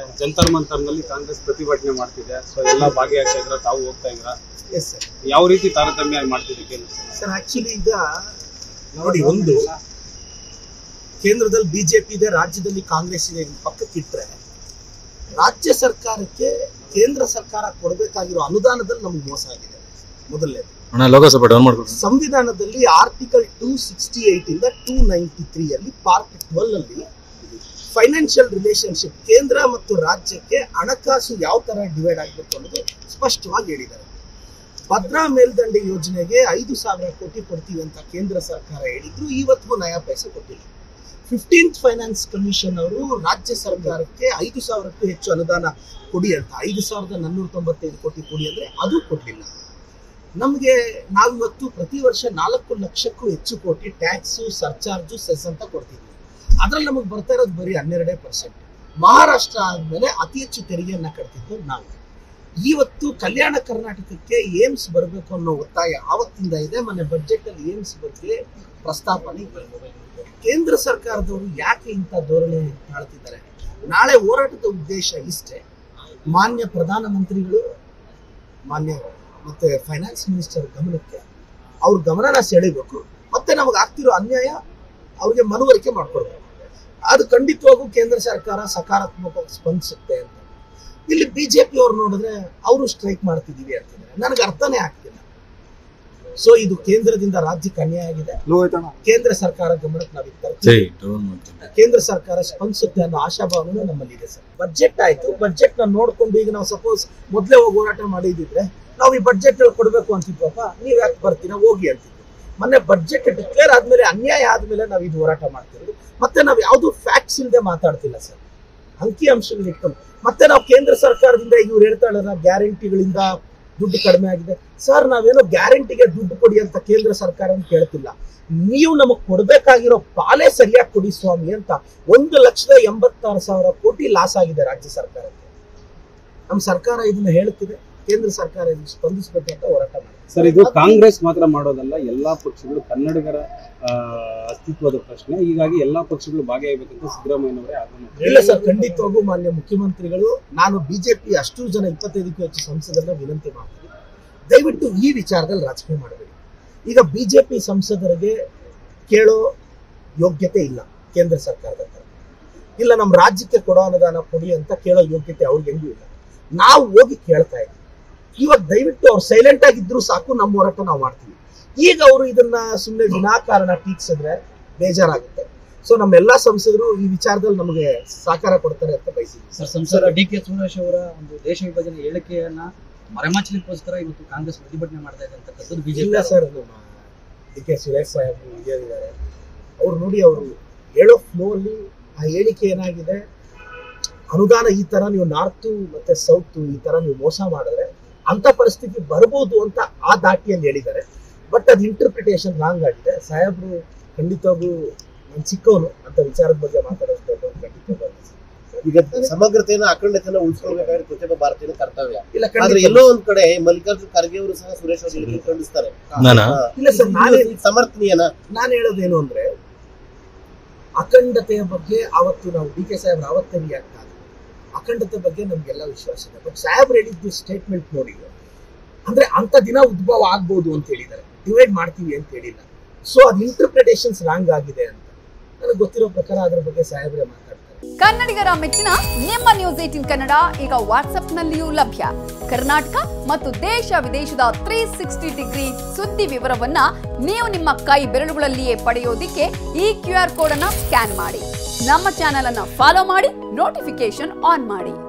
ಜಂತರ್ ಮಂತರ್ನಲ್ಲಿ ಕಾಂಗ್ರೆಸ್ ಪ್ರತಿಭಟನೆ ಮಾಡ್ತಿದೆ. ಸೊ ಎಲ್ಲ ಭಾಗಿಯಾಗ್ತಾ ಇದ್ರ, ತಾವು ಹೋಗ್ತಾ ಇದ್ರ, ಎಸ್ ಸರ್. ಯಾವ ರೀತಿ ತಾರತಮ್ಯ ಮಾಡ್ತಿದೆ ಕೇಂದ್ರ ಸರ್? ಆಕ್ಚುಲಿ ಈಗ ನೋಡಿ, ಒಂದು ಕೇಂದ್ರದಲ್ಲಿ ಬಿಜೆಪಿ ಇದೆ, ರಾಜ್ಯದಲ್ಲಿ ಕಾಂಗ್ರೆಸ್ ಇದೆ. ಪಕ್ಕಕ್ಕಿಟ್ರೆ ರಾಜ್ಯ ಸರ್ಕಾರಕ್ಕೆ ಕೇಂದ್ರ ಸರ್ಕಾರ ಕೊಡಬೇಕಾಗಿರೋ ಅನುದಾನದಲ್ಲಿ ನಮ್ಗೆ ಮೋಸ ಆಗಿದೆ. ಮೊದಲನೇದು, ಸಂವಿಧಾನದಲ್ಲಿ ಆರ್ಟಿಕಲ್ 268 ಇಂದ 293 ಅಲ್ಲಿ ಪಾರ್ಟ್ 12 ಅಲ್ಲಿ ಫೈನಾನ್ಷಿಯಲ್ ರಿಲೇಶನ್ಶಿಪ್, ಕೇಂದ್ರ ಮತ್ತು ರಾಜ್ಯಕ್ಕೆ ಹಣಕಾಸು ಯಾವ ತರ ಡಿವೈಡ್ ಆಗಬೇಕು ಅನ್ನೋದು ಸ್ಪಷ್ಟವಾಗಿ ಹೇಳಿದ್ದಾರೆ. ಭದ್ರಾ ಮೇಲ್ದಂಡೆ ಯೋಜನೆಗೆ 5,000 ಕೋಟಿ ಕೊಡ್ತೀವಿ ಅಂತ ಕೇಂದ್ರ ಸರ್ಕಾರ ಹೇಳಿದ್ರು, ಇವತ್ತಿಗೂ ನಯಾ ಪೈಸೆ ಕೊಟ್ಟಿಲ್ಲ. 15th ಫೈನಾನ್ಸ್ ಕಮಿಷನ್ ಅವರು ರಾಜ್ಯ ಸರ್ಕಾರಕ್ಕೆ 5,000ಕ್ಕೂ ಹೆಚ್ಚು ಅನುದಾನ ಕೊಡಿ ಅಂತ 5,495 ಕೋಟಿ ಕೊಡಿ ಅಂದ್ರೆ ಅದು ಕೊಡ್ಲಿಲ್ಲ. ನಮಗೆ ನಾವಿವತ್ತು ಪ್ರತಿ ವರ್ಷ 4 ಲಕ್ಷಕ್ಕೂ ಹೆಚ್ಚು ಕೋಟಿ ಟ್ಯಾಕ್ಸು, ಸರ್ಚಾರ್ಜು, ಸೆಸ್ ಅಂತ ಕೊಡ್ತಿದ್ವಿ. ಅದ್ರಲ್ಲಿ ನಮಗೆ ಬರ್ತಾ ಇರೋದು ಬರೀ 12%. ಮಹಾರಾಷ್ಟ್ರ ಆದ್ಮೇಲೆ ಅತಿ ಹೆಚ್ಚು ತೆರಿಗೆಯನ್ನ ಕಟ್ತಿದ್ದು ನಾವು. ಇವತ್ತು ಕಲ್ಯಾಣ ಕರ್ನಾಟಕಕ್ಕೆ ಏಮ್ಸ್ ಬರಬೇಕು ಅನ್ನೋ ಒತ್ತಾಯ ಆವತ್ತಿಂದ ಇದೆ. ಮೊನ್ನೆ ಬಜೆಟ್ ಅಲ್ಲಿ ಏಮ್ಸ್ ಬಗ್ಗೆ ಪ್ರಸ್ತಾಪನೆ ಬರ್ತದೆ. ಕೇಂದ್ರ ಸರ್ಕಾರದವರು ಯಾಕೆ ಇಂಥ ಧೋರಣೆ ತಾಳ್ತಿದ್ದಾರೆ? ನಾಳೆ ಹೋರಾಟದ ಉದ್ದೇಶ ಇಷ್ಟೇ. ಮಾನ್ಯ ಪ್ರಧಾನಮಂತ್ರಿಗಳು, ಮಾನ್ಯ ಮತ್ತೆ ಫೈನಾನ್ಸ್ ಮಿನಿಸ್ಟರ್ ಗಮನಕ್ಕೆ ಅವ್ರ ಗಮನನ ಸೆಳೆಬೇಕು. ಮತ್ತೆ ನಮಗೆ ಆಗ್ತಿರೋ ಅನ್ಯಾಯ ಅವ್ರಿಗೆ ಮನವರಿಕೆ ಮಾಡ್ಕೊಡ್ಬೇಕು. ಅದು ಖಂಡಿತವಾಗೂ ಕೇಂದ್ರ ಸರ್ಕಾರ ಸಕಾರಾತ್ಮಕವಾಗಿ ಸ್ಪಂದಿಸುತ್ತೆ ಅಂತ. ಇಲ್ಲಿ ಬಿಜೆಪಿ ಅವ್ರು ನೋಡಿದ್ರೆ ಅವರು ಸ್ಟ್ರೈಕ್ ಮಾಡ್ತಿದೀವಿ ಅಂತಿದ್ದಾರೆ. ನನಗೆ ಅರ್ಥನೇ ಆಗ್ತಿಲ್ಲ. ಸೊ ಇದು ಕೇಂದ್ರದಿಂದ ರಾಜ್ಯಕ್ಕೆ ಅನ್ಯಾಯ ಆಗಿದೆ. ಕೇಂದ್ರ ಸರ್ಕಾರ ಗಮನಕ್ಕೆ ನಾವು ತರ್ತೀವಿ. ಕೇಂದ್ರ ಸರ್ಕಾರ ಸ್ಪಂದಿಸುತ್ತೆ ಅನ್ನೋ ಆಶಾಭಾವನೆ ನಮ್ಮಲ್ಲಿ ಇದೆ ಸರ್. ಬಜೆಟ್ ಆಯ್ತು, ಬಜೆಟ್ ನ ನೋಡ್ಕೊಂಡು ಈಗ ನಾವು ಸಪೋಸ್ ಮೊದಲೇ ಹೋಗಿ ಹೋರಾಟ ಮಾಡಿದಿದ್ರೆ ನಾವು ಈ ಬಜೆಟ್ ಕೊಡ್ಬೇಕು ಅಂತಿದ್ವಪ್ಪ, ನೀವ್ ಯಾಕೆ ಬರ್ತೀರಾ ಹೋಗಿ ಅಂತಿದ್ವಿ. ಮೊನ್ನೆ ಬಜೆಟ್ ಡಿಕ್ಲೇರ್ ಆದ್ಮೇಲೆ, ಅನ್ಯಾಯ ಆದ್ಮೇಲೆ ನಾವು ಇದು ಹೋರಾಟ ಮಾಡ್ತಿರೋದು. ಮತ್ತೆ ನಾವು ಯಾವ್ದು ಫ್ಯಾಕ್ಟ್ಸ್ ಇಲ್ಲದೆ ಮಾತಾಡ್ತಿಲ್ಲ ಸರ್, ಅಂಕಿ ಅಂಶಗಳು ಇಟ್ಕೊಂಡು. ಮತ್ತೆ ನಾವು ಕೇಂದ್ರ ಸರ್ಕಾರದಿಂದ ಇವ್ರು ಹೇಳ್ತಾಳಲ್ಲ ಗ್ಯಾರಂಟಿಗಳಿಂದ ದುಡ್ಡು ಕಡಿಮೆ ಆಗಿದೆ. ಸರ್, ನಾವೇನೋ ಗ್ಯಾರಂಟಿಗೆ ದುಡ್ಡು ಕೊಡಿ ಅಂತ ಕೇಂದ್ರ ಸರ್ಕಾರ ಕೇಳ್ತಿಲ್ಲ. ನೀವು ನಮಗ್ ಕೊಡ್ಬೇಕಾಗಿರೋ ಪಾಲೇ ಸರಿಯಾಗಿ ಕೊಡಿ ಸ್ವಾಮಿ ಅಂತ 1,86,000 ಕೋಟಿ ಲಾಸ್ ಆಗಿದೆ ರಾಜ್ಯ ಸರ್ಕಾರಕ್ಕೆ. ನಮ್ಮ ಸರ್ಕಾರ ಇದನ್ನ ಹೇಳುತ್ತಿದೆ, ಕೇಂದ್ರ ಸರ್ಕಾರ ಇದನ್ನು ಸ್ಪಂದಿಸಬೇಕಂತ ಹೋರಾಟ ಮಾಡಿ. ಸರ್, ಇದು ಕಾಂಗ್ರೆಸ್ ಮಾತ್ರ ಮಾಡೋದಲ್ಲ, ಎಲ್ಲಾ ಪಕ್ಷಗಳು, ಕನ್ನಡಿಗರ ಅಸ್ತಿತ್ವದ ಪ್ರಶ್ನೆ. ಹೀಗಾಗಿ ಎಲ್ಲಾ ಪಕ್ಷಗಳು ಭಾಗಿಯಾಗಬೇಕಂತ ಸಿದ್ದರಾಮಯ್ಯನವರೇ ಆಗ್ರಹ. ಇಲ್ಲ ಸರ್, ಖಂಡಿತವಾಗೂ ಮಾನ್ಯ ಮುಖ್ಯಮಂತ್ರಿಗಳು, ನಾನು ಬಿಜೆಪಿ ಅಷ್ಟು ಜನ 25ಕ್ಕೂ ಹೆಚ್ಚು ಸಂಸದರನ್ನ ವಿನಂತಿ ಮಾಡ್ತೀನಿ, ದಯವಿಟ್ಟು ಈ ವಿಚಾರದಲ್ಲಿ ರಾಜಕೀಯ ಮಾಡಬೇಡಿ. ಈಗ ಬಿಜೆಪಿ ಸಂಸದರಿಗೆ ಕೇಳೋ ಯೋಗ್ಯತೆ ಇಲ್ಲ ಕೇಂದ್ರ ಸರ್ಕಾರದ ಹತ್ರ. ಇಲ್ಲ ನಮ್ಮ ರಾಜ್ಯಕ್ಕೆ ಕೊಡೋ ಅನುದಾನ ಕೊಡಿ ಅಂತ ಕೇಳೋ ಯೋಗ್ಯತೆ ಅವ್ರಿಗೆ ಹೆಂಗೂ ಇಲ್ಲ. ನಾವು ಹೋಗಿ ಕೇಳ್ತಾ ಇದ್ದೀವಿ. ಇವಾಗ ದಯವಿಟ್ಟು ಅವ್ರು ಸೈಲೆಂಟ್ ಆಗಿದ್ರು ಸಾಕು, ನಮ್ಮ ಹೋರಾಟ ನಾವು ಮಾಡ್ತೀವಿ. ಈಗ ಅವರು ಇದನ್ನ ಸುಮ್ಮನೆ ವಿನಾಕಾರಣ ಟೀಕಿಸಿದ್ರೆ ಬೇಜಾರಾಗುತ್ತೆ. ಸೊ ನಮ್ಮೆಲ್ಲಾ ಸಂಸದರು ಈ ವಿಚಾರದಲ್ಲಿ ನಮಗೆ ಸಹಕಾರ ಕೊಡ್ತಾರೆ ಅಂತ ಬಯಸಿದ್ವಿ. ಸರ್, ಸಂಸದ ಡಿ.ಕೆ. ಸುರೇಶ್ ಅವರ ಒಂದು ದೇಶ ವಿಭಜನೆ ಹೇಳಿಕೆಯನ್ನ ಮರೆಮಾಚಲಿಕ್ಕೋಸ್ಕರ ಇವತ್ತು ಕಾಂಗ್ರೆಸ್ ಪ್ರತಿಭಟನೆ ಮಾಡ್ತಾ ಇದೆ ಅಂತಕ್ಕಂಥದ್ದು ಬಿಜೆಪಿ. ಇಲ್ಲ ಸರ್, ಡಿ.ಕೆ. ಸುರೇಶ್ ಸಾಹೇಬರು ಇದ್ದಾರೆ. ಅವ್ರು ನೋಡಿ, ಅವರು ಹೇಳೋ ಫ್ಲೋ ಅಲ್ಲಿ ಆ ಹೇಳಿಕೆ ಏನಾಗಿದೆ, ಅನುದಾನ ಈ ತರ ನೀವು ನಾರ್ತ್ ಮತ್ತೆ ಸೌತ್ ಈ ತರ ನೀವು ಮೋಸ ಮಾಡಿದ್ರೆ ಅಂತ ಪರಿಸ್ಥಿತಿ ಬರ್ಬೋದು ಅಂತ ಆ ದಾಟಿಯಲ್ಲಿ ಹೇಳಿದ್ದಾರೆ. ಬಟ್ ಅದು ಇಂಟರ್ಪ್ರಿಟೇಷನ್ ರಾಂಗ್ ಆಗಿದೆ. ಸಾಹೇಬ್ರು ಖಂಡಿತವಾಗೂ ನಾನು ಚಿಕ್ಕವನು ಅಂತ ವಿಚಾರದ ಬಗ್ಗೆ ಮಾತಾಡೋದು ಖಂಡಿತ. ಈಗ ಸಮಗ್ರತೆಯನ್ನು, ಅಖಂಡತೆಯನ್ನು ಉಳಿಸ್ಕೊಳ್ಬೇಕಾದ್ರೆ ಪ್ರತಿಯೊಬ್ಬ ಭಾರತೀಯನ ಕರ್ತವ್ಯ. ಇಲ್ಲ, ಆದ್ರೆ ಎಲ್ಲೋ ಒಂದ್ ಕಡೆ ಮಲ್ಲಿಕಾರ್ಜುನ್ ಖರ್ಗೆ ಅವರು ಸಹ ಸುರೇಶ್ ಅವರು ಖಂಡಿಸ್ತಾರೆ. ಇಲ್ಲ ಸರ್, ಸಮರ್ಥನೀಯನ ನಾನು ಹೇಳೋದೇನು ಅಂದ್ರೆ, ಅಖಂಡತೆಯ ಬಗ್ಗೆ ಅವತ್ತು ನಾವು ಡಿ.ಕೆ. ಸಾಹೇಬ್ರ ಅವತ್ತೇ ರಿಯಾಕ್ಟ್ ಆಗ, ಅಖಂಡತೆ ಬಗ್ಗೆ ನಮ್ಗೆಲ್ಲ ವಿಶ್ವಾಸ ಇದೆ. ಬಟ್ ಸಾಹೇಬ್ರು ಹೇಳಿದ್ದು ಸ್ಟೇಟ್ಮೆಂಟ್ ನೋಡಿ, ಅಂದ್ರೆ ಅಂತ ದಿನ ಉದ್ಭವ ಆಗ್ಬೋದು ಅಂತ ಹೇಳಿದ್ದಾರೆ, ಡಿವೈಡ್ ಮಾಡ್ತೀವಿ ಅಂತ ಹೇಳಿಲ್ಲ. ಸೊ ಅದು ಇಂಟರ್ಪ್ರಿಟೇಷನ್ಸ್ ರಾಂಗ್ ಆಗಿದೆ ಅಂತ ನನಗೆ ಗೊತ್ತಿರೋ ಪ್ರಕಾರ ಅದ್ರ ಬಗ್ಗೆ ಸಾಹೇಬ್ರೆ ಮಾತಾಡ್ತಾರೆ. ಕನ್ನಡಿಗರ ಮೆಚ್ಚಿನ ನಿಮ್ಮ ನ್ಯೂಸ್ 18 ಕನ್ನಡ ಈಗ ವಾಟ್ಸ್ಆಪ್ನಲ್ಲಿಯೂ ಲಭ್ಯ. ಕರ್ನಾಟಕ ಮತ್ತು ದೇಶ ವಿದೇಶದ 360 ಡಿಗ್ರಿ ಸುದ್ದಿ ವಿವರವನ್ನ ನೀವು ನಿಮ್ಮ ಕೈ ಬೆರಳುಗಳಲ್ಲಿಯೇ ಪಡೆಯೋದಿಕ್ಕೆ ಈ QR ಕೋಡ್ ಅನ್ನ ಸ್ಕ್ಯಾನ್ ಮಾಡಿ. ನಮ್ಮ ಚಾನೆಲ್ ಅನ್ನ ಫಾಲೋ ಮಾಡಿ, ನೋಟಿಫಿಕೇಶನ್ ಆನ್ ಮಾಡಿ.